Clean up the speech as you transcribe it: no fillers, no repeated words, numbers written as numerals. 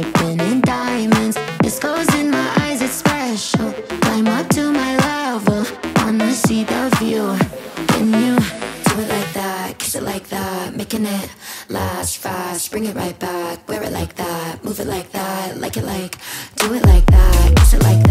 dripping in diamonds. This goes in my eyes, it's special. Climb up to my level, wanna see the view. Can you do it like that, kiss it like that, making it last fast, bring it right back, wear it like that, move it like that, like it like, do it like that, kiss it like